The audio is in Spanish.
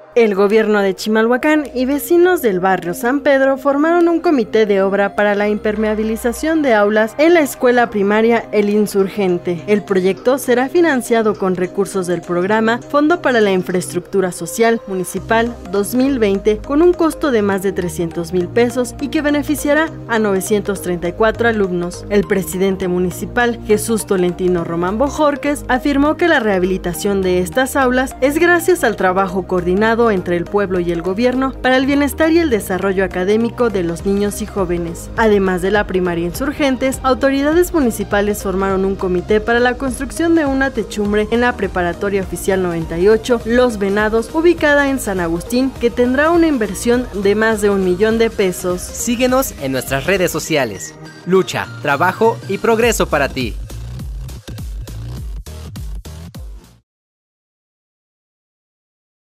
El gobierno de Chimalhuacán y vecinos del barrio San Pedro formaron un comité de obra para la impermeabilización de aulas en la escuela primaria El Insurgente. El proyecto será financiado con recursos del programa Fondo para la Infraestructura Social Municipal 2020 con un costo de más de 300,000 pesos y que beneficiará a 934 alumnos. El presidente municipal, Jesús Tolentino Román Bojorquez, afirmó que la rehabilitación de estas aulas es gracias al trabajo coordinado entre el pueblo y el gobierno para el bienestar y el desarrollo académico de los niños y jóvenes. Además de la primaria Insurgentes, autoridades municipales formaron un comité para la construcción de una techumbre en la preparatoria oficial 98 Los Venados, ubicada en San Agustín, que tendrá una inversión de más de 1 millón de pesos. Síguenos en nuestras redes sociales. Lucha, trabajo y progreso para ti.